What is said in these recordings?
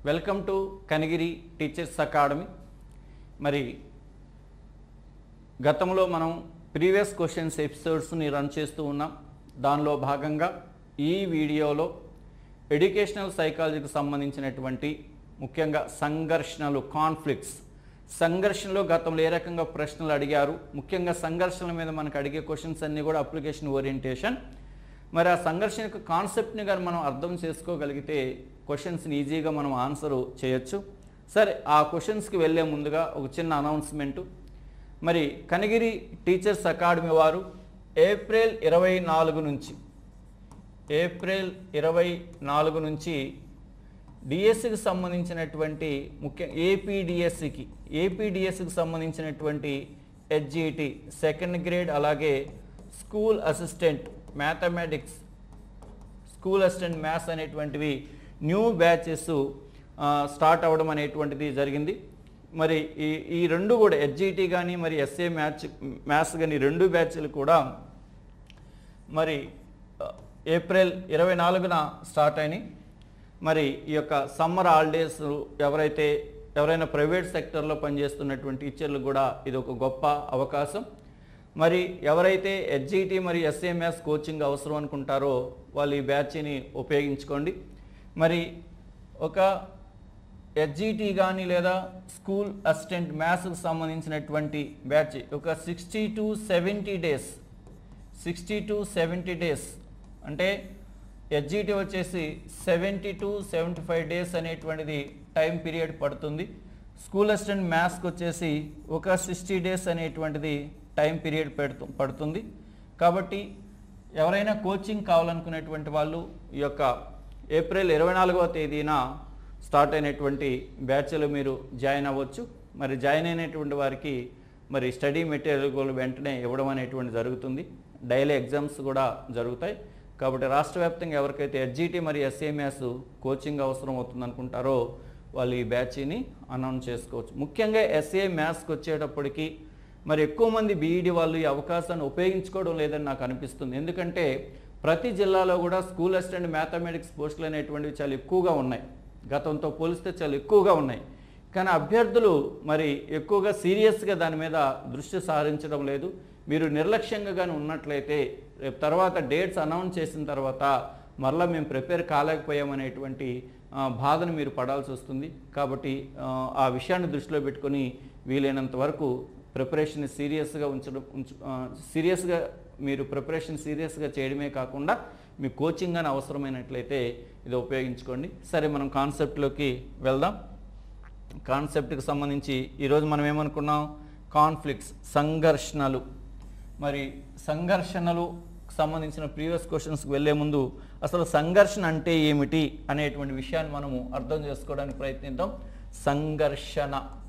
Welcome to Kanigiri teachers academy. మరి గతంలో మనం ప్రీవియస్ క్వశ్చన్స్ ఎపిసోడ్స్ని రన్ చేస్తూ ఉన్నాం. దానిలో భాగంగా ఈ వీడియోలో ఎడ్యుకేషనల్ సైకాలజీకి సంబంధించినటువంటి ముఖ్యంగా సంఘర్షణలు, కాన్ఫ్లిక్ట్స్, సంఘర్షణలో గతంలో ఏ రకంగా ప్రశ్నలు అడిగారు, ముఖ్యంగా సంఘర్షణల మీద మనకు అడిగే క్వశ్చన్స్ అన్నీ కూడా అప్లికేషన్ ఓరియంటేషన్. మరి ఆ సంఘర్షణ యొక్క కాన్సెప్ట్ని కానీ మనం అర్థం చేసుకోగలిగితే క్వశ్చన్స్ని ఈజీగా మనం ఆన్సర్ చేయొచ్చు. సరే, ఆ క్వశ్చన్స్కి వెళ్ళే ముందుగా ఒక చిన్న అనౌన్స్మెంటు. మరి కనిగిరి టీచర్స్ అకాడమీ వారు ఏప్రిల్ 24 నుంచి డిఎస్సికి సంబంధించినటువంటి ఏపీడిఎస్సికి సంబంధించినటువంటి హెచ్జిటి సెకండ్ గ్రేడ్, అలాగే school assistant mathematics, school assistant maths అనేటువంటివి న్యూ బ్యాచెస్ స్టార్ట్ అవ్వడం అనేటువంటిది జరిగింది. మరి ఈ రెండు కూడా హెచ్జిటి కానీ మరి ఎస్ఏ మ్యాథ్స్ కానీ రెండు బ్యాచ్లు కూడా మరి ఏప్రిల్ 24న స్టార్ట్ అయినాయి. మరి ఈ యొక్క సమ్మర్ హాలిడేస్ ఎవరైనా ప్రైవేట్ సెక్టర్లో పనిచేస్తున్నటువంటి టీచర్లు కూడా ఇది ఒక గొప్ప అవకాశం. మరి ఎవరైతే హెచ్జిటి మరి ఎస్ఏ మ్యాథ్స్ కోచింగ్ అవసరం అనుకుంటారో వాళ్ళు ఈ బ్యాచ్ని ఉపయోగించుకోండి. మరి ఒక హెచ్జిటి కానీ లేదా స్కూల్ అసిస్టెంట్ మ్యాథ్స్కి సంబంధించినటువంటి బ్యాచ్ ఒక 60 to 70 డేస్ అంటే హెచ్జిటి వచ్చేసి 70 to 75 డేస్ అనేటువంటిది టైం పీరియడ్ పడుతుంది. స్కూల్ అసిస్టెంట్ మ్యాథ్స్కి వచ్చేసి ఒక 60 డేస్ అనేటువంటిది టైం పీరియడ్ పడుతుంది. కాబట్టి ఎవరైనా కోచింగ్ కావాలనుకునేటువంటి వాళ్ళు ఈ యొక్క ఏప్రిల్ 24వ తేదీన స్టార్ట్ అయినటువంటి బ్యాచ్లో మీరు జాయిన్ అవ్వచ్చు. మరి జాయిన్ అయినటువంటి వారికి మరి స్టడీ మెటీరియల్ వెంటనే ఇవ్వడం అనేటువంటి జరుగుతుంది. డైలీ ఎగ్జామ్స్ కూడా జరుగుతాయి. కాబట్టి రాష్ట్ర వ్యాప్తంగా ఎవరికైతే హెచ్జిటి మరి ఎస్ఏ మ్యాథ్స్ కోచింగ్ అవసరం అవుతుంది అనుకుంటారో వాళ్ళు ఈ బ్యాచ్ని అనౌన్స్ చేసుకోవచ్చు. ముఖ్యంగా ఎస్ఏ మ్యాథ్స్కి వచ్చేటప్పటికి మరి ఎక్కువ మంది బీఈడి వాళ్ళు ఈ అవకాశాన్ని ఉపయోగించుకోవడం లేదని నాకు అనిపిస్తుంది. ఎందుకంటే ప్రతి జిల్లాలో కూడా స్కూల్ అసిస్టెంట్ మ్యాథమెటిక్స్ పోస్టులు అనేటువంటివి చాలా ఎక్కువగా ఉన్నాయి, గతంతో పోలిస్తే చాలా ఎక్కువగా ఉన్నాయి. కానీ అభ్యర్థులు మరి ఎక్కువగా సీరియస్గా దాని మీద దృష్టి సారించడం లేదు. మీరు నిర్లక్ష్యంగా కానీ ఉన్నట్లయితే రేపు తర్వాత డేట్స్ అనౌన్స్ చేసిన తర్వాత మరలా మేము ప్రిపేర్ కాలేకపోయామనేటువంటి బాధను మీరు పడాల్సి వస్తుంది. కాబట్టి ఆ విషయాన్ని దృష్టిలో పెట్టుకొని వీలైనంత వరకు ప్రిపరేషన్ సీరియస్గా చేయడమే కాకుండా మీ కోచింగ్ అని అవసరమైనట్లయితే ఇది ఉపయోగించుకోండి. సరే, మనం కాన్సెప్ట్లోకి వెళ్దాం. కాన్సెప్ట్కి సంబంధించి ఈరోజు మనం ఏమనుకున్నాం, కాన్ఫ్లిక్ట్స్, సంఘర్షణలు. మరి సంఘర్షణలు సంబంధించిన ప్రీవియస్ క్వశ్చన్స్కి వెళ్ళే ముందు అసలు సంఘర్షణ అంటే ఏమిటి అనేటువంటి విషయాన్ని మనము అర్థం చేసుకోవడానికి ప్రయత్నిద్దాం. సంఘర్షణ,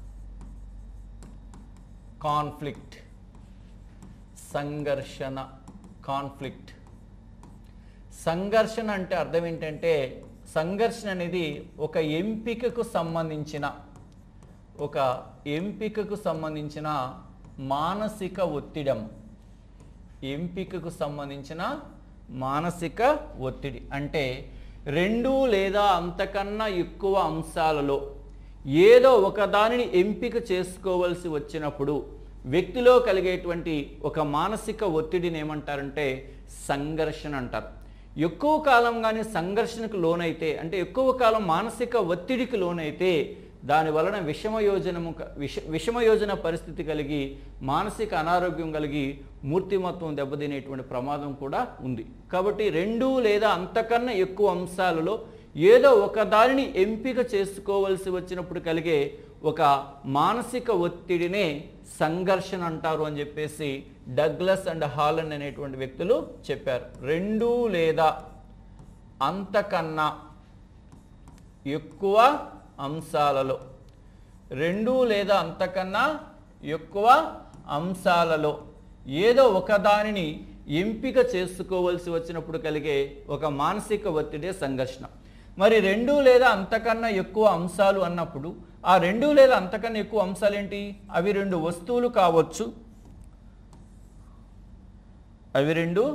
కాన్ఫ్లిక్ట్, సంఘర్షణ, కాన్ఫ్లిక్ట్. సంఘర్షణ అంటే అర్థం ఏంటంటే సంఘర్షణ అనేది ఒక ఎంపికకు సంబంధించిన మానసిక ఒత్తిడి. ఎంపికకు సంబంధించిన మానసిక ఒత్తిడి అంటే రెండు లేదా అంతకన్నా ఎక్కువ అంశాలలో ఏదో ఒకదానిని ఎంపిక చేసుకోవాల్సి వచ్చినప్పుడు వ్యక్తిలో కలిగేటువంటి ఒక మానసిక ఒత్తిడిని ఏమంటారంటే సంఘర్షణ అంటారు. ఎక్కువ కాలం కానీ సంఘర్షణకు లోనైతే అంటే ఎక్కువ కాలం మానసిక ఒత్తిడికి లోనైతే దాని వలన విషమయోజన పరిస్థితి కలిగి మానసిక అనారోగ్యం కలిగి మూర్తిమత్వం దెబ్బతినేటువంటి ప్రమాదం కూడా ఉంది. కాబట్టి రెండు లేదా అంతకన్నా ఎక్కువ అంశాలలో ఏదో ఒక దానిని ఎంపిక చేసుకోవాల్సి వచ్చినప్పుడు కలిగే ఒక మానసిక ఒత్తిడినే సంఘర్షణ అంటారు అని చెప్పేసి డగ్లస్ అండ్ హాలండ్ అనేటువంటి వ్యక్తులు చెప్పారు. రెండు లేదా అంతకన్నా ఎక్కువ అంశాలలో, రెండు లేదా అంతకన్నా ఎక్కువ అంశాలలో ఏదో ఒకదానిని ఎంపిక చేసుకోవాల్సి వచ్చినప్పుడు కలిగే ఒక మానసిక ఒత్తిడే సంఘర్షణ. మరి రెండు లేదా అంతకన్నా ఎక్కువ అంశాలు అన్నప్పుడు ఆ రెండు లేదా అంతకన్నా ఎక్కువ అంశాలు ఏంటి? అవి రెండు వస్తువులు కావచ్చు,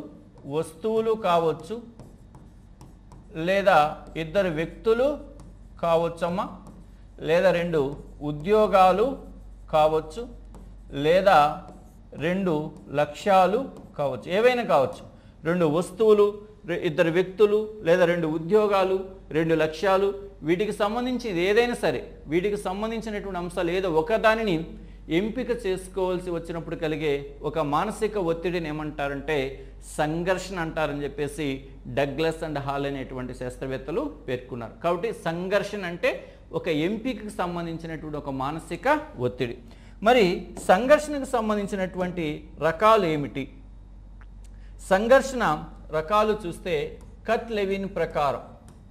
లేదా ఇద్దరు వ్యక్తులు కావచ్చమ్మా, లేదా 2 ఉద్యోగాలు కావచ్చు, లేదా 2 లక్ష్యాలు కావచ్చు, ఏవైనా కావచ్చు. 2 వస్తువులు, 2 వ్యక్తులు, లేదా 2 ఉద్యోగాలు, 2 లక్ష్యాలు, వీటికి సంబంధించి ఏదైనా సరే, వీటికి సంబంధించినటువంటి అంశాలు ఏదో ఒకదానిని ఎంపిక చేసుకోవాల్సి వచ్చినప్పుడు కలిగే ఒక మానసిక ఒత్తిడిని ఏమంటారంటే సంఘర్షణ అంటారని చెప్పేసి డగ్లస్ అండ్ హాల్ అనేటువంటి శాస్త్రవేత్తలు పేర్కొన్నారు. కాబట్టి సంఘర్షణ అంటే ఒక ఎంపికకు సంబంధించినటువంటి ఒక మానసిక ఒత్తిడి. మరి సంఘర్షణకు సంబంధించినటువంటి రకాలు ఏమిటి? సంఘర్షణ రకాలు చూస్తే కట్ లెవిన్ ప్రకారం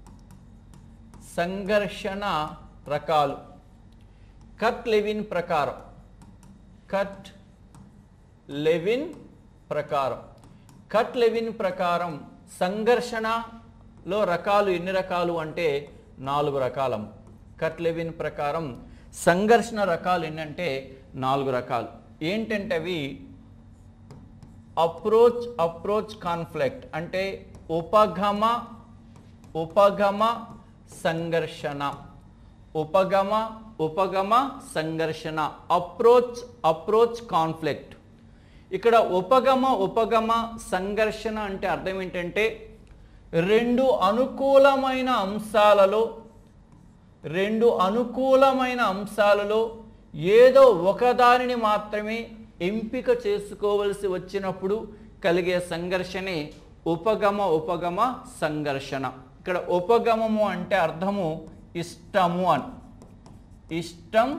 సంఘర్షణ రకాలు, కట్ లెవిన్ ప్రకారం, కట్ లెవిన్ ప్రకారం, కట్ లెవిన్ ప్రకారం సంఘర్షణలో రకాలు ఎన్ని రకాలు అంటే 4 రకాలు. కట్ లెవిన్ ప్రకారం సంఘర్షణ రకాలు ఏంటంటే 4 రకాలు. ఏంటంటే అవి అప్రోచ్ కాన్ఫ్లిక్ట్ అంటే ఉపగమ సంఘర్షణ, ఉపగమ సంఘర్షణ, అప్రోచ్ కాన్ఫ్లిక్ట్. ఇక్కడ ఉపగమ సంఘర్షణ అంటే అర్థం ఏంటంటే 2 అనుకూలమైన అంశాలలో ఏదో ఒకదానిని మాత్రమే ఎంపిక చేసుకోవలసి వచ్చినప్పుడు కలిగే సంఘర్షణే ఉపగమ సంఘర్షణ. ఇక్కడ ఉపగమము అంటే అర్థము ఇష్టము అని, ఇష్టం.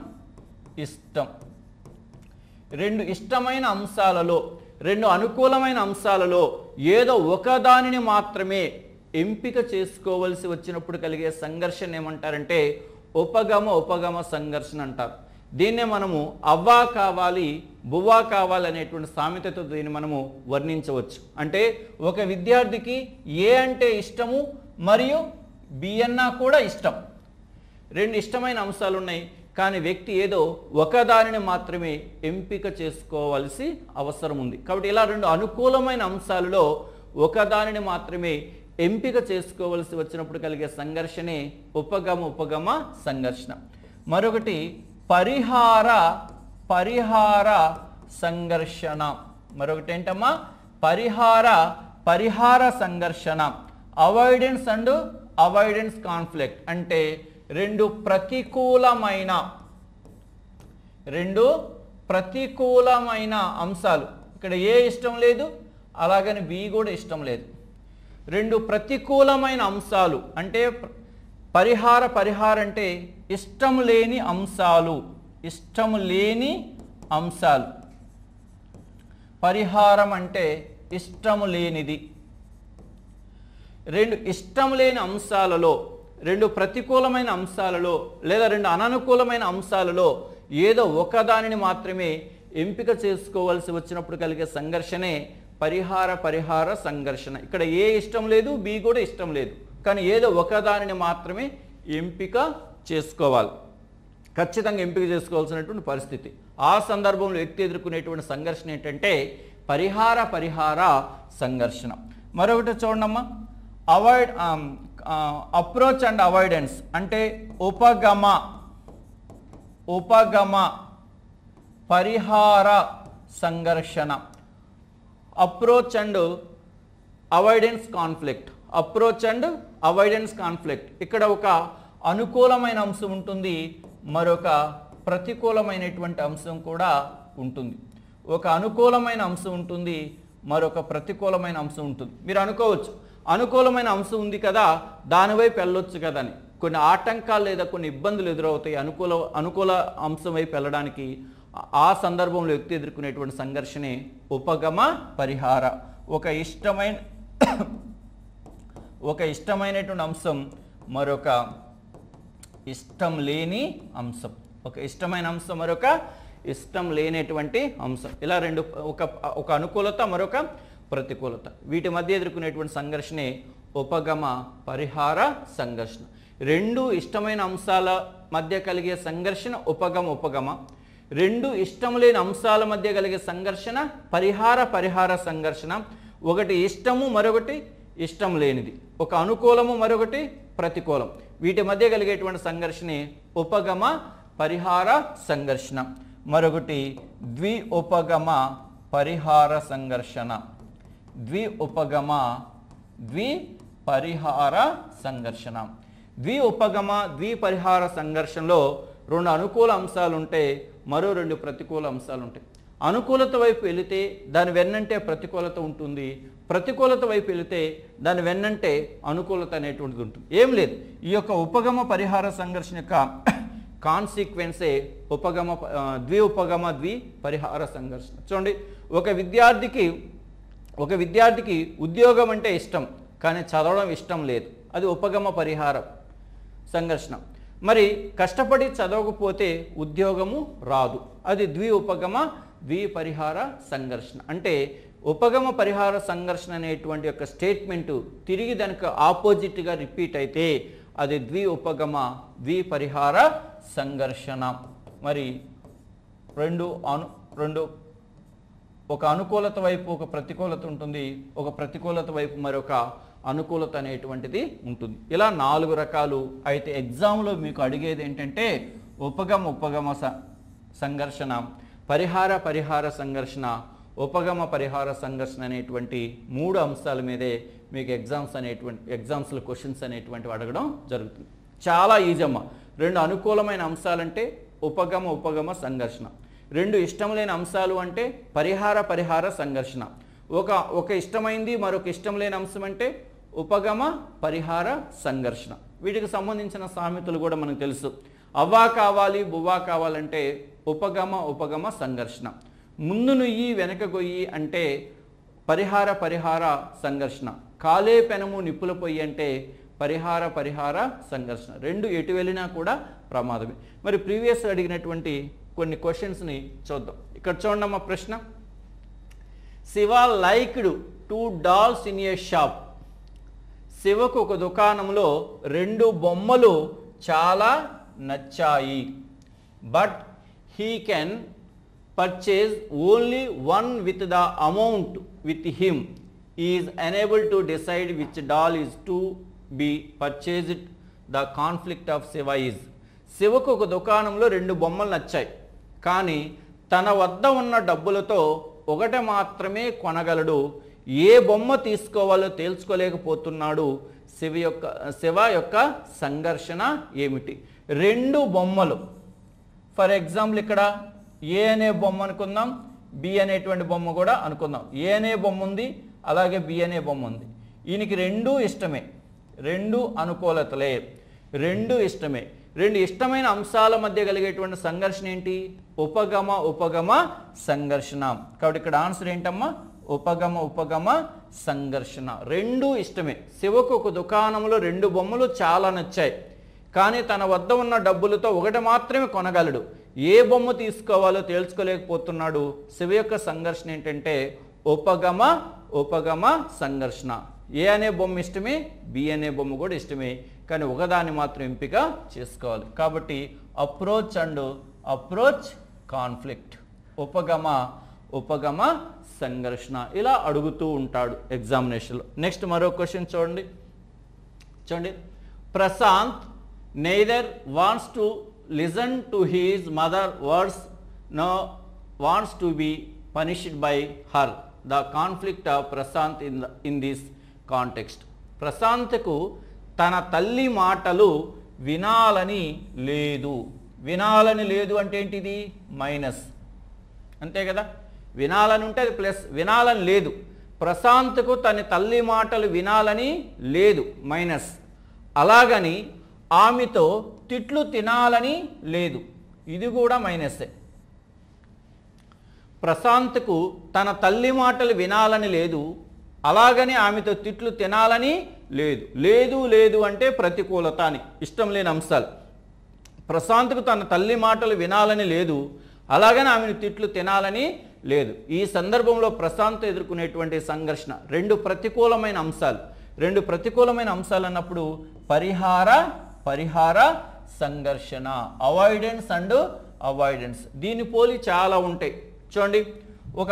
2 ఇష్టమైన అంశాలలో, 2 అనుకూలమైన అంశాలలో ఏదో ఒకదానిని మాత్రమే ఎంపిక చేసుకోవలసి వచ్చినప్పుడు కలిగే సంఘర్షణ ఏమంటారంటే ఉపగమ సంఘర్షణ అంటారు. దీన్నే మనము అవ్వా కావాలి బువ్వా కావాలి అనేటువంటి సామెతతో దీన్ని మనము వర్ణించవచ్చు. అంటే ఒక విద్యార్థికి ఏ అంటే ఇష్టము మరియు బి అన్నా కూడా ఇష్టం. 2 ఇష్టమైన అంశాలు ఉన్నాయి, కానీ వ్యక్తి ఏదో ఒకదానిని మాత్రమే ఎంపిక చేసుకోవాల్సి అవసరం ఉంది. కాబట్టి ఇలా 2 అనుకూలమైన అంశాలలో ఒకదానిని మాత్రమే ఎంపిక చేసుకోవలసి వచ్చినప్పుడు కలిగే సంఘర్షణే ఉపగమ సంఘర్షణ. మరొకటి పరిహార సంఘర్షణ. మరొకటి ఏంటమ్మా? పరిహార సంఘర్షణ, అవాయిడెన్స్ కాన్ఫ్లిక్ట్. అంటే 2 ప్రతికూలమైన అంశాలు, ఇక్కడ ఏ ఇష్టం లేదు, అలాగని బి కూడా ఇష్టం లేదు. 2 ప్రతికూలమైన అంశాలు అంటే పరిహార అంటే ఇష్టం లేని అంశాలు, పరిహారం అంటే ఇష్టం లేనిది. 2 ఇష్టం లేని అంశాలలో, 2 ప్రతికూలమైన అంశాలలో లేదా 2 అననుకూలమైన అంశాలలో ఏదో ఒకదానిని మాత్రమే ఎంపిక చేసుకోవాల్సి వచ్చినప్పుడు కలిగే సంఘర్షణే పరిహార సంఘర్షణ. ఇక్కడ ఏ ఇష్టం లేదు, బి కూడా ఇష్టం లేదు, కానీ ఏదో ఒకదానిని మాత్రమే ఎంపిక చేసుకోవాలి, ఖచ్చితంగా ఎంపిక చేసుకోవాల్సినటువంటి పరిస్థితి. ఆ సందర్భంలో వ్యక్తి ఎదుర్కొనేటువంటి సంఘర్షణ ఏంటంటే పరిహార సంఘర్షణ. మరొకటి చూడమ్మా, అప్రోచ్ అండ్ అవాయిడెన్స్ అంటే ఉపగమ పరిహార సంఘర్షణ. Approach and avoidance conflict. ఇక్కడ ఒక అనుకూలమైన అంశం ఉంటుంది, మరొక ప్రతికూలమైనటువంటి అంశం కూడా ఉంటుంది. ఒక అనుకూలమైన అంశం ఉంటుంది, మరొక ప్రతికూలమైన అంశం ఉంటుంది. మీరు అనుకోవచ్చు అనుకూలమైన అంశం ఉంది కదా, దానివైపు వెళ్ళొచ్చు కదా అని. కొన్ని ఆటంకాలు లేదా కొన్ని ఇబ్బందులు ఎదురవుతాయి అనుకూల అంశం వైపు వెళ్ళడానికి. ఆ సందర్భంలో వ్యక్తి ఎదుర్కొనేటువంటి సంఘర్షణే ఉపగమ పరిహార. ఒక ఇష్టమైనటువంటి అంశం, మరొక ఇష్టం లేని అంశం. ఒక ఇష్టమైన అంశం, మరొక ఇష్టం లేనటువంటి అంశం. ఇలా 2 ఒక అనుకూలత, మరొక ప్రతికూలత, వీటి మధ్య ఎదుర్కొనేటువంటి సంఘర్షణే ఉపగమ పరిహార సంఘర్షణ. 2 ఇష్టమైన అంశాల మధ్య కలిగే సంఘర్షణ ఉపగమ. 2 ఇష్టం లేని అంశాల మధ్య కలిగే సంఘర్షణ పరిహార సంఘర్షణ. ఒకటి ఇష్టము, మరొకటి ఇష్టం లేనిది. ఒక అనుకూలము, మరొకటి ప్రతికూలం. వీటి మధ్య కలిగేటువంటి సంఘర్షణే ఉపగమ పరిహార సంఘర్షణ. మరొకటి ద్విఉపగమ పరిహార సంఘర్షణ. ద్విఉపగమ ద్విపరిహార సంఘర్షణ. ద్విఉపగమ ద్విపరిహార సంఘర్షణలో 2 అనుకూల అంశాలు ఉంటే మరో 2 ప్రతికూల అంశాలు ఉంటాయి. అనుకూలత వైపు వెళితే దాని వెన్నంటే ప్రతికూలత ఉంటుంది, ప్రతికూలత వైపు వెళితే దాని వెన్నంటే అనుకూలత అనేటువంటిది ఉంటుంది. ఏం లేదు, ఈ యొక్క ఉపగమ పరిహార సంఘర్షణ యొక్క కాన్సిక్వెన్సే ద్విఉపగమ ద్విపరిహార సంఘర్షణ. చూడండి, ఒక విద్యార్థికి ఉద్యోగం అంటే ఇష్టం కానీ చదవడం ఇష్టం లేదు, అది ఉపగమ పరిహార సంఘర్షణ. మరి కష్టపడి చదవకపోతే ఉద్యోగము రాదు, అది ద్విఉపగమ ద్విపరిహార సంఘర్షణ. అంటే ఉపగమ పరిహార సంఘర్షణ అనేటువంటి యొక్క స్టేట్మెంటు తిరిగి దానికి ఆపోజిట్గా రిపీట్ అయితే అది ద్విఉపగమ ద్విపరిహార సంఘర్షణ. మరి ఒక అనుకూలత వైపు ఒక ప్రతికూలత ఉంటుంది, ఒక ప్రతికూలత వైపు మరొక అనుకూలత అనేటువంటిది ఉంటుంది. ఇలా 4 రకాలు. అయితే ఎగ్జామ్లో మీకు అడిగేది ఏంటంటే ఉపగమ సంఘర్షణ, పరిహార సంఘర్షణ, ఉపగమ పరిహార సంఘర్షణ అనేటువంటి 3 అంశాల మీదే మీకు ఎగ్జామ్స్లో క్వశ్చన్స్ అనేటువంటివి అడగడం జరుగుతుంది. చాలా ఈజీ అమ్మ. 2 అనుకూలమైన అంశాలంటే ఉపగమ సంఘర్షణ, 2 ఇష్టం లేని అంశాలు అంటే పరిహార సంఘర్షణ, ఒక ఇష్టమైంది మరొక ఇష్టం లేని అంశం అంటే ఉపగమ పరిహార సంఘర్షణ. వీటికి సంబంధించిన సామెతలు కూడా మనకు తెలుసు. అవ్వా కావాలి బువ్వా కావాలంటే ఉపగమ సంఘర్షణ. ముందు నుయ్యి వెనక గొయ్యి అంటే పరిహార సంఘర్షణ. కాలే పెనము నిప్పుల పొయ్యి అంటే పరిహార సంఘర్షణ. 2 ఎటు వెళ్ళినా కూడా ప్రమాదమే. మరి ప్రీవియస్ అడిగినటువంటి కొన్ని క్వశ్చన్స్ని చూద్దాం. ఇక్కడ చూడండి అమ్మ ప్రశ్న. Shiva liked 2 dolls in a shop. శివకు ఒక దుకాణంలో 2 బొమ్మలు చాలా నచ్చాయి. But he can purchase only 1 with the amount with him. Is enable to decide which doll is to be purchased. The conflict of Shiva is. శివకు ఒక దుకాణంలో 2 బొమ్మలు నచ్చాయి, కానీ తన వద్ద ఉన్న డబ్బులతో ఒకటి మాత్రమే కొనగలడు. ఏ బొమ్మ తీసుకోవాలో తేల్చుకోలేకపోతున్నాడు. శివ యొక్క సంఘర్షణ ఏమిటి? 2 బొమ్మలు. ఫర్ ఎగ్జాంపుల్ ఇక్కడ ఏ అనే బొమ్మ అనుకుందాం, బి అనేటువంటి బొమ్మ కూడా అనుకుందాం. ఏ అనే బొమ్మ ఉంది, అలాగే బి అనే బొమ్మ ఉంది. ఈయనకి 2 ఇష్టమే, 2 అనుకూలతలే, 2 ఇష్టమే. 2 ఇష్టమైన అంశాల మధ్య కలిగేటువంటి సంఘర్షణ ఏంటి? ఉపగమ సంఘర్షణ. కాబట్టి ఇక్కడ ఆన్సర్ ఏంటమ్మా? ఉపగమ సంఘర్షణ. 2 ఇష్టమే. శివకు ఒక దుకాణంలో 2 బొమ్మలు చాలా నచ్చాయి, కానీ తన వద్ద ఉన్న డబ్బులతో ఒకటి మాత్రమే కొనగలడు. ఏ బొమ్మ తీసుకోవాలో తేల్చుకోలేకపోతున్నాడు. శివ యొక్క సంఘర్షణ ఏంటంటే ఉపగమ సంఘర్షణ. ఏ అనే బొమ్మ ఇష్టమే, బి అనే బొమ్మ కూడా ఇష్టమే, కానీ ఒకదాన్ని మాత్రం ఎంపిక చేసుకోవాలి. కాబట్టి అప్రోచ్ కాన్ఫ్లిక్ట్, ఉపగమ సంఘర్షణ ఇలా అడుగుతూ ఉంటాడు ఎగ్జామినేషన్లో. నెక్స్ట్ మరో క్వశ్చన్ చూడండి. Prashanth neither wants to listen to his mother words nor wants to be punished by her. The conflict of Prashant in this context. ప్రశాంత్కు తన తల్లి మాటలు వినాలని లేదు. వినాలని లేదు అంటే ఏంటిది? మైనస్, అంతే కదా. వినాలని ఉంటే అది ప్లస్, వినాలని లేదు. ప్రశాంత్కు తన తల్లి మాటలు వినాలని లేదు, మైనస్. అలాగని ఆమెతో తిట్లు తినాలని లేదు, ఇది కూడా మైనస్సే. ప్రశాంత్కు తన తల్లి మాటలు వినాలని లేదు, అలాగని ఆమెతో తిట్లు తినాలని లేదు అంటే ప్రతికూలత అని, ఇష్టం లేని అంశాలు. ప్రశాంత్కు తన తల్లి మాటలు వినాలని లేదు, అలాగని ఆమెను తిట్లు తినాలని లేదు. ఈ సందర్భంలో ప్రశాంత్ ఎదుర్కొనేటువంటి సంఘర్షణ 2 ప్రతికూలమైన అంశాలు. 2 ప్రతికూలమైన అంశాలు అన్నప్పుడు పరిహార సంఘర్షణ, అవాయిడెన్స్ అండ్ అవాయిడెన్స్. దీని పోలి చాలా ఉంటాయి. చూడండి, ఒక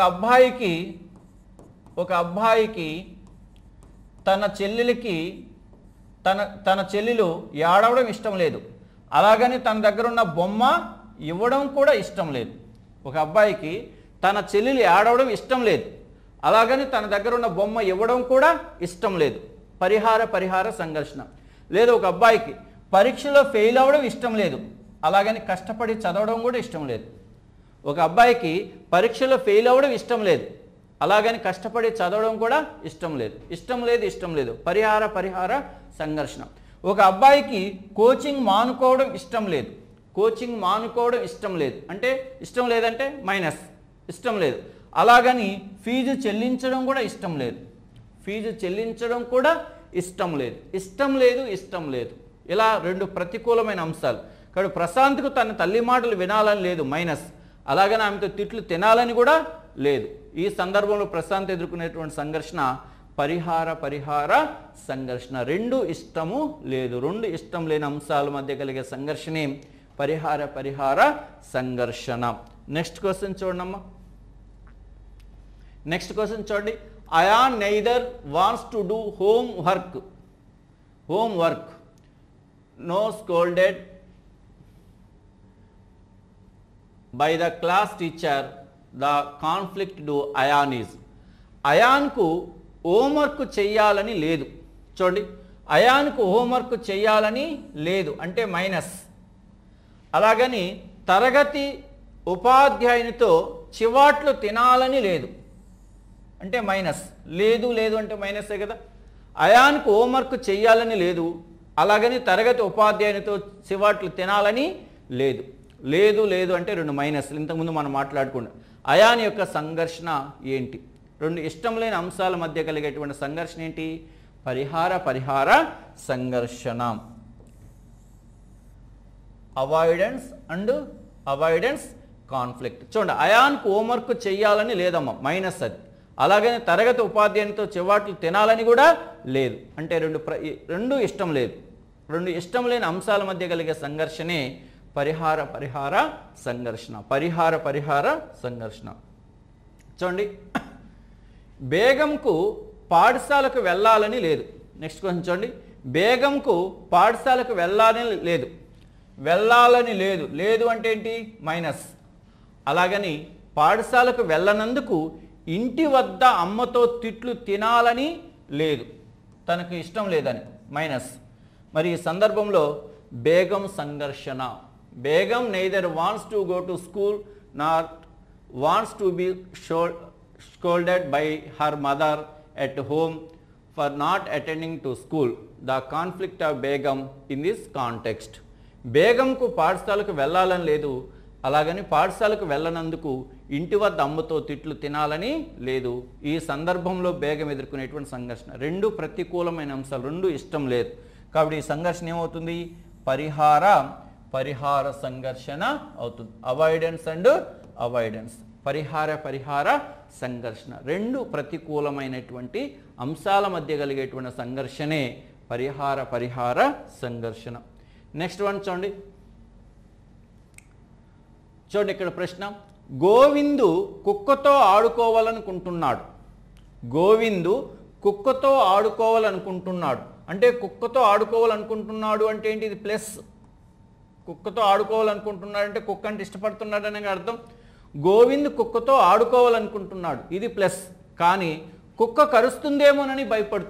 అబ్బాయికి తన చెల్లెలికి తన చెల్లెలు ఏడవడం ఇష్టం లేదు, అలాగని తన దగ్గర ఉన్న బొమ్మ ఇవ్వడం కూడా ఇష్టం లేదు. ఒక అబ్బాయికి తన చెల్లెలు ఏడవడం ఇష్టం లేదు, అలాగని తన దగ్గర ఉన్న బొమ్మ ఇవ్వడం కూడా ఇష్టం లేదు. పరిహార సంఘర్షణ. లేదు, ఒక అబ్బాయికి పరీక్షలో ఫెయిల్ అవ్వడం ఇష్టం లేదు, అలాగని కష్టపడి చదవడం కూడా ఇష్టం లేదు. ఒక అబ్బాయికి పరీక్షలో ఫెయిల్ అవ్వడం ఇష్టం లేదు, అలాగని కష్టపడి చదవడం కూడా ఇష్టం లేదు. పరిహార సంఘర్షణ. ఒక అబ్బాయికి కోచింగ్ మానుకోవడం ఇష్టం లేదు, అంటే ఇష్టం లేదంటే మైనస్, ఇష్టం లేదు. అలాగని ఫీజు చెల్లించడం కూడా ఇష్టం లేదు. ఇలా రెండు ప్రతికూలమైన అంశాలు. కాబట్టి ప్రశాంత్కు తన తల్లి మాటలు వినాలని లేదు, మైనస్. అలాగని ఆమెతో తిట్లు తినాలని కూడా లేదు. ఈ సందర్భంలో ప్రశాంత్ ఎదుర్కొనేటువంటి సంఘర్షణ పరిహార సంఘర్షణ. రెండు ఇష్టం లేని అంశాల మధ్య కలిగే సంఘర్షణే పరిహార సంఘర్షణ. నెక్స్ట్ క్వశ్చన్ చూడండి. Ayan neither wants to do home work no scolded by the class teacher, the conflict to Ayan is. అయాన్కు హోంవర్క్ చేయాలని లేదు. చూడండి, అయాన్కు హోంవర్క్ చేయాలని లేదు అంటే మైనస్. అలాగని తరగతి ఉపాధ్యాయునితో చివాట్లు తినాలని లేదు అంటే మైనస్. లేదు అంటే మైనసే కదా. అయాన్కు హోంవర్క్ చేయాలని లేదు, అలాగని తరగతి ఉపాధ్యాయునితో చివాట్లు తినాలని లేదు అంటే రెండు మైనస్లు. ఇంతకుముందు మనం మాట్లాడుకున్నాం. అయాన్ యొక్క సంఘర్షణ ఏంటి? రెండు ఇష్టం లేని అంశాల మధ్య కలిగేటువంటి సంఘర్షణ ఏంటి? పరిహార సంఘర్షణ. Avoidance conflict. చూడండి, అయాన్కు హోంవర్క్ చేయాలని లేదమ్మా, మైనస్ అది. అలాగని తరగతి ఉపాధ్యాయునితో చివాట్లు తినాలని కూడా లేదు అంటే రెండు ఇష్టం లేదు. రెండు ఇష్టం లేని అంశాల మధ్య కలిగే సంఘర్షణే పరిహార సంఘర్షణ. చూడండి, బేగంకు పాఠశాలకు వెళ్ళాలని లేదు. నెక్స్ట్ క్వశ్చన్ చూడండి, బేగంకు పాఠశాలకు వెళ్ళాలని లేదు అంటే ఏంటి? మైనస్. అలాగని పాఠశాలకు వెళ్ళనందుకు ఇంటి వద్ద అమ్మతో తిట్లు తినాలని లేదు, తనకు ఇష్టం లేదని, మైనస్. మరి ఈ సందర్భంలో బేగం సంఘర్షణ. Begum neither wants to go to school nor wants to be scolded by her mother at home for not attending to school. The conflict of Begum in this context. బేగంకు పాఠశాలకు వెళ్ళాలని లేదు, అలాగని పాఠశాలకు వెళ్ళనందుకు ఇంటి వద్ద అమ్మతో తిట్లు తినాలని లేదు. ఈ సందర్భంలో బేగం ఎదుర్కొనేటువంటి సంఘర్షణ. రెండు ప్రతికూలమైన అంశాలు, రెండు ఇష్టం లేదు. కాబట్టి ఈ సంఘర్షణ ఏమవుతుంది? పరిహార సంఘర్షణ అవుతుంది. అవాయిడెన్స్. పరిహార సంఘర్షణ. రెండు ప్రతికూలమైనటువంటి అంశాల మధ్య కలిగేటువంటి సంఘర్షణే పరిహార సంఘర్షణ. నెక్స్ట్ వన్ చూడండి ఇక్కడ ప్రశ్న. గోవిందు కుక్కతో ఆడుకోవాలనుకుంటున్నాడు. అంటే కుక్కతో ఆడుకోవాలనుకుంటున్నాడు అంటే ఏంటి? ఇది ప్లస్. కుక్కతో ఆడుకోవాలనుకుంటున్నాడు అంటే కుక్క అంటే ఇష్టపడుతున్నాడు అనే అర్థం. గోవింద్ కుక్కతో ఆడుకోవాలనుకుంటున్నాడు, ఇది ప్లస్. కానీ కుక్క కరుస్తుందేమోనని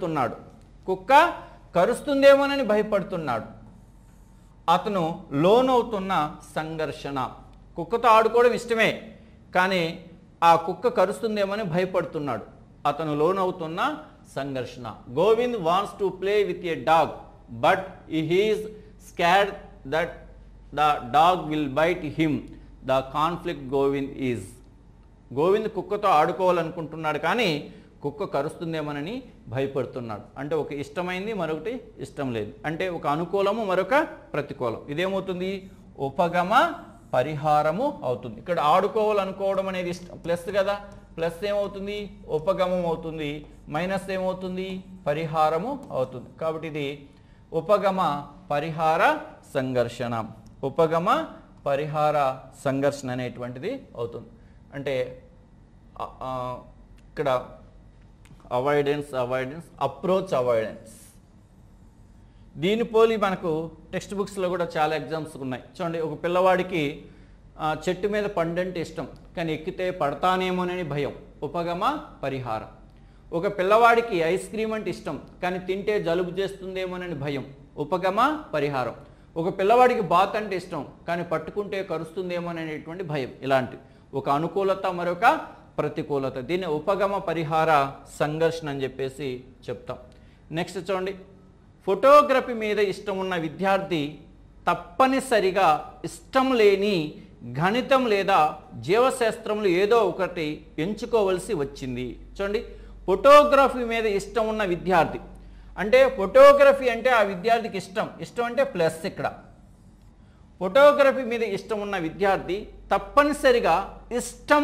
భయపడుతున్నాడు. అతను లోనవుతున్న సంఘర్షణ. కుక్కతో ఆడుకోవడం ఇష్టమే, కానీ ఆ కుక్క కరుస్తుందేమని భయపడుతున్నాడు. అతను లోనవుతున్న సంఘర్షణ. Govind wants to play with a dog but he is scared that the dog will bite him. The conflict Govind కుక్కతో ఆడుకోవాలనుకుంటున్నాడు, కానీ కుక్క కరుస్తుందేమోనని భయపడుతున్నాడు. అంటే ఒక ఇష్టమైంది, మరొకటి ఇష్టం లేదు. అంటే ఒక అనుకూలము, మరొక ప్రతికూలం. ఇదేమవుతుంది? ఉపగమ పరిహారము అవుతుంది. ఇక్కడ ఆడుకోవాలనుకోవడం అనేది ప్లస్ కదా, ప్లస్ ఏమవుతుంది? ఉపగమం అవుతుంది. మైనస్ ఏమవుతుంది? పరిహారము అవుతుంది. కాబట్టి ఇది ఉపగమ పరిహార సంఘర్షణ. ఉపగమ పరిహార సంఘర్షణ అనేటువంటిది అవుతుంది. అంటే ఇక్కడ అవాయిడెన్స్, అప్రోచ్ అవాయిడెన్స్. దీని పోలి మనకు టెక్స్ట్ బుక్స్లో కూడా చాలా ఎగ్జామ్స్ ఉన్నాయి. చూడండి, ఒక పిల్లవాడికి చెట్టు మీద పండంటే ఇష్టం, కానీ ఎక్కితే పడతానేమోనని భయం, ఉపగమ పరిహారం. ఒక పిల్లవాడికి ఐస్ క్రీమ్ అంటే ఇష్టం, కానీ తింటే జలుబు చేస్తుందేమోనని భయం, ఉపగమ పరిహారం. ఒక పిల్లవాడికి బాత్ అంటే ఇష్టం, కానీ పట్టుకుంటే కరుస్తుందేమోననేటువంటి భయం. ఇలాంటి ఒక అనుకూలత మరొక ప్రతికూలత, దీన్ని ఉపగమ పరిహార సంఘర్షణ అని చెప్పేసి చెప్తాం. నెక్స్ట్ చూడండి, ఫోటోగ్రఫీ మీద ఇష్టం ఉన్న విద్యార్థి తప్పనిసరిగా ఇష్టం లేని గణితం లేదా జీవశాస్త్రంలో ఏదో ఒకటి ఎంచుకోవలసి వచ్చింది. చూడండి, ఫోటోగ్రఫీ మీద ఇష్టం ఉన్న విద్యార్థి అంటే ఫోటోగ్రఫీ అంటే ఆ విద్యార్థికి ఇష్టం, ఇష్టం అంటే ప్లస్. ఇక్కడ ఫోటోగ్రఫీ మీద ఇష్టం ఉన్న విద్యార్థి తప్పనిసరిగా ఇష్టం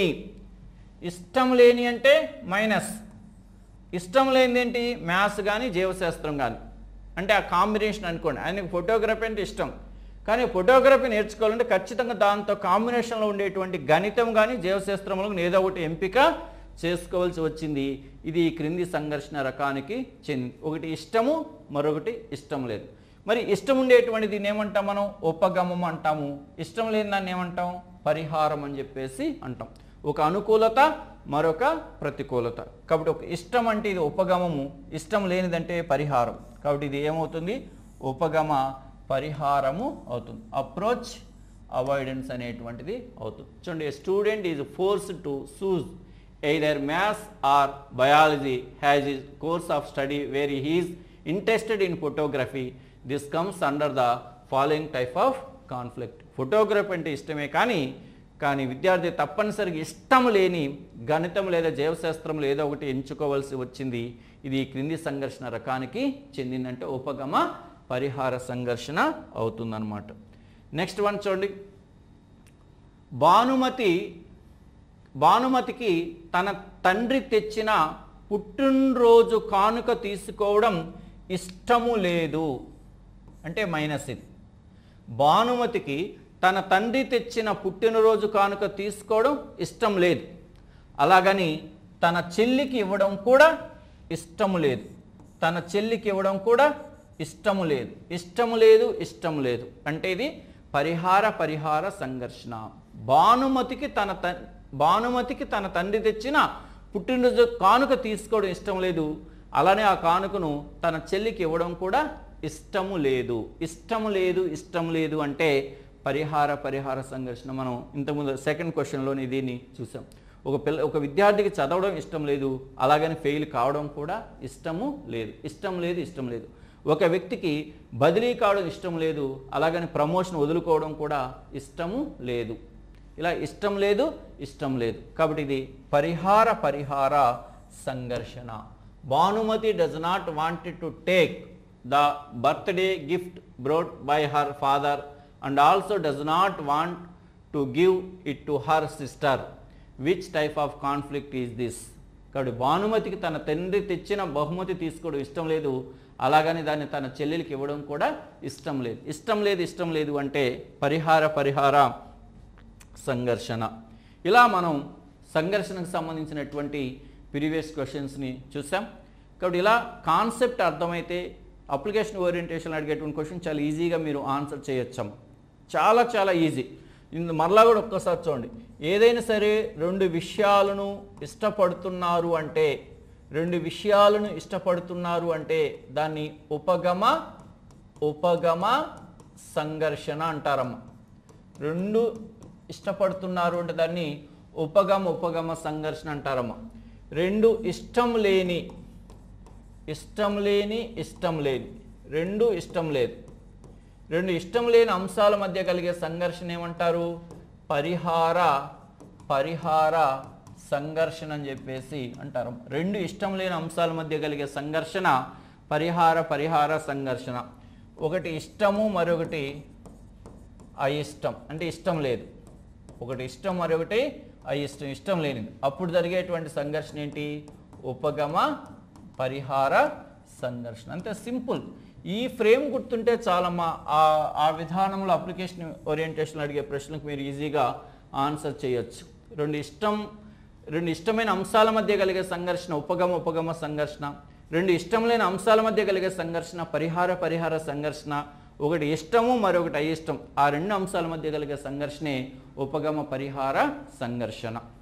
లేని అంటే మైనస్, ఇష్టం లేనిది ఏంటి, మ్యాథ్స్ కానీ జీవశాస్త్రం కానీ, అంటే ఆ కాంబినేషన్ అనుకోండి. ఆయనకు ఫోటోగ్రఫీ అంటే ఇష్టం, కానీ ఫోటోగ్రఫీ నేర్చుకోవాలంటే ఖచ్చితంగా దాంతో కాంబినేషన్లో ఉండేటువంటి గణితం కానీ జీవశాస్త్రంలో ఏదో ఒకటి ఎంపిక చేసుకోవాల్సి వచ్చింది. ఇది ఈ క్రింది సంఘర్షణ రకానికి చెంది. ఒకటి ఇష్టము, మరొకటి ఇష్టం లేదు. మరి ఇష్టం ఉండేటువంటి దీన్ని ఏమంటాం మనం, ఉపగమం అంటాము. ఇష్టం లేని దాన్ని ఏమంటాం, పరిహారం అని చెప్పేసి అంటాం. ఒక అనుకూలత, మరొక ప్రతికూలత. కాబట్టి ఒక ఇష్టం అంటే ఇది ఉపగమము, ఇష్టం లేనిదంటే పరిహారం. కాబట్టి ఇది ఏమవుతుంది, ఉపగమ పరిహారము అవుతుంది. అప్రోచ్ అవాయిడెన్స్ అనేటువంటిది అవుతుంది. చూడండి, student is forced to choose either maths or biology has his course of study where he is interested in photography. This comes under the following type of conflict. Photography అంటే ఇష్టమే కానీ విద్యార్థి తప్పనిసరిగా ఇష్టం లేని గణితం లేదా జీవశాస్త్రంలో ఏదో ఒకటి ఎంచుకోవాల్సి వచ్చింది. ఇది క్రింది సంఘర్షణ రకానికి చెందిందంటే ఉపగమ పరిహార సంఘర్షణ అవుతుందన్నమాట. నెక్స్ట్ వన్ చూడండి, భానుమతికి తన తండ్రి తెచ్చిన పుట్టినరోజు కానుక తీసుకోవడం ఇష్టము లేదు అంటే మైనస్. ఇది భానుమతికి తన తండ్రి తెచ్చిన పుట్టినరోజు కానుక తీసుకోవడం ఇష్టం లేదు, అలాగని తన చెల్లికి ఇవ్వడం కూడా ఇష్టము లేదు. తన చెల్లికి ఇవ్వడం కూడా ఇష్టము లేదు. ఇష్టము లేదు అంటే ఇది పరిహార సంఘర్షణ. భానుమతికి తన తండ్రి తెచ్చిన పుట్టినరోజు కానుక తీసుకోవడం ఇష్టం లేదు, అలానే ఆ కానుకను తన చెల్లికి ఇవ్వడం కూడా ఇష్టము లేదు అంటే పరిహార సంఘర్షణ. మనం ఇంతకుముందు సెకండ్ క్వశ్చన్లోని దీన్ని చూసాం. ఒక విద్యార్థికి చదవడం ఇష్టం లేదు, అలాగని ఫెయిల్ కావడం కూడా ఇష్టము లేదు. ఒక వ్యక్తికి బదిలీ కావడం ఇష్టం లేదు, అలాగని ప్రమోషన్ వదులుకోవడం కూడా ఇష్టము లేదు. ఇలా ఇష్టం లేదు. కాబట్టి ఇది పరిహార సంఘర్షణ. Bhanumati does not wanted to take the birthday gift brought by her father and also does not want to give it to her sister. Which type of conflict is this? కాబట్టి భానుమతికి తన తండ్రి తెచ్చిన బహుమతి తీసుకోవడం ఇష్టం లేదు, అలాగని దాన్ని తన చెల్లెలికి ఇవ్వడం కూడా ఇష్టం లేదు అంటే పరిహార సంఘర్షణ. ఇలా మనం సంఘర్షణకు సంబంధించినటువంటి ప్రీవియస్ క్వశ్చన్స్ని చూసాం. కాబట్టి ఇలా కాన్సెప్ట్ అర్థమైతే అప్లికేషన్ ఓరియంటేషన్ అడిగేటువంటి క్వశ్చన్ చాలా ఈజీగా మీరు ఆన్సర్ చేయొచ్చాం. చాలా ఈజీ. మరలా కూడా ఒక్కసారి చూడండి, ఏదైనా సరే రెండు విషయాలను ఇష్టపడుతున్నారు అంటే దాన్ని ఉపగమ సంఘర్షణ అంటారమ్మ. రెండు ఇష్టపడుతున్నారు అంటే దాన్ని ఉపగమ సంఘర్షణ అంటారమ్మ. రెండు ఇష్టం లేని రెండు ఇష్టం లేని అంశాల మధ్య కలిగే సంఘర్షణ ఏమంటారు? పరిహార సంఘర్షణ అని చెప్పేసి అంటారు. రెండు ఇష్టం లేని అంశాల మధ్య కలిగే సంఘర్షణ పరిహార సంఘర్షణ. ఒకటి ఇష్టము, మరొకటి అయిష్టం అంటే ఇష్టం లేదు. ఒకటి ఇష్టం, మరొకటి అయిష్టం, ఇష్టం లేనిది. అప్పుడు జరిగేటువంటి సంఘర్షణ ఏంటి? ఉపగమ పరిహార సంఘర్షణ. అంతే సింపుల్. ఈ ఫ్రేమ్ గుర్తుంటే చాలమ్మా. ఆ విధానంలో అప్లికేషన్ ఓరియంటేషన్ అడిగే ప్రశ్నలకు మీరు ఈజీగా ఆన్సర్ చేయొచ్చు. రెండు ఇష్టమైన అంశాల మధ్య కలిగే సంఘర్షణ ఉపగమ సంఘర్షణ. రెండు ఇష్టం లేని అంశాల మధ్య కలిగే సంఘర్షణ పరిహార సంఘర్షణ, ఒకటి ఇష్టము మరొకటి అయిష్టం, ఆ రెండు అంశాల మధ్య కలిగే సంఘర్షణే ఉపగమ పరిహార సంఘర్షణ.